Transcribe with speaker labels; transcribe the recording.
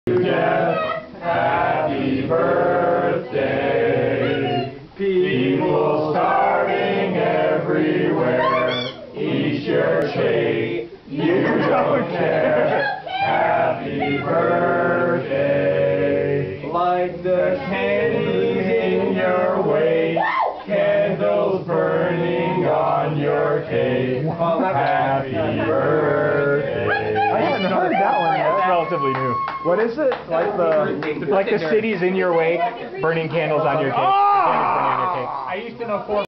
Speaker 1: Jeff, happy birthday. People starving everywhere. Eat your cake, you don't care. Happy birthday. Light the candles in your way. Candles burning on your cake. Happy birthday.
Speaker 2: I haven't heard that one yet.
Speaker 3: It's relatively new.
Speaker 2: What is it?
Speaker 3: Like the city's in your wake, burning candles on your cake.
Speaker 2: Oh!
Speaker 3: Candles burning on your cake.
Speaker 1: I used to know 4